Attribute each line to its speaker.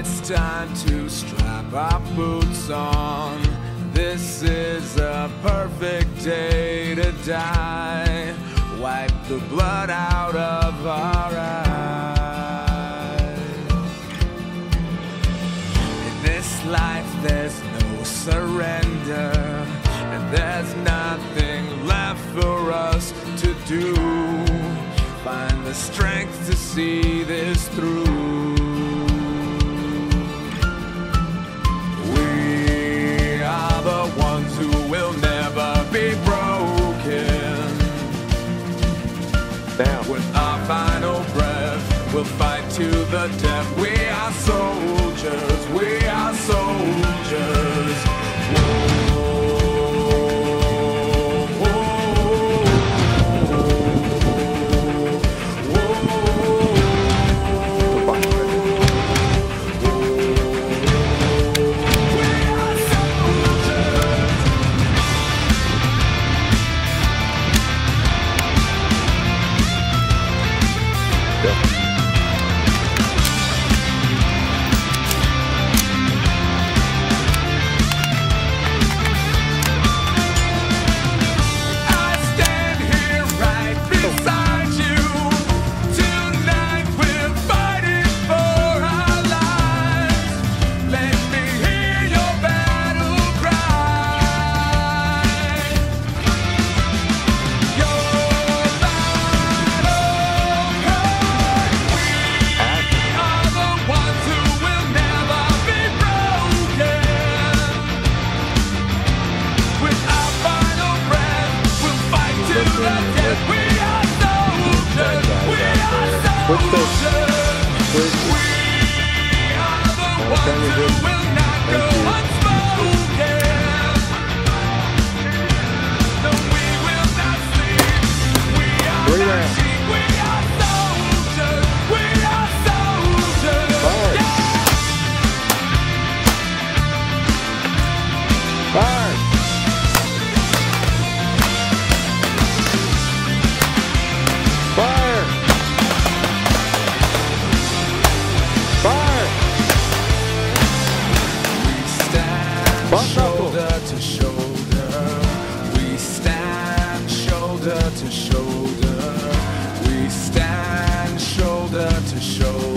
Speaker 1: it's time to strap our boots on. This is a perfect day to die. Wipe the blood out of our eyes. In this life there's no surrender, and there's nothing left for us to do. Find the strength to see this through. We are the ones who will never be broken.
Speaker 2: Down.
Speaker 1: With our final breath, we'll fight to the death. We are soldiers, we are soldiers. Whoa.
Speaker 2: What's this? Where's this? Thank you. Where you at? Fire! Fire! Fire! Fire!
Speaker 1: We stand shoulder to shoulder. We stand shoulder to shoulder. We stand shoulder to shoulder.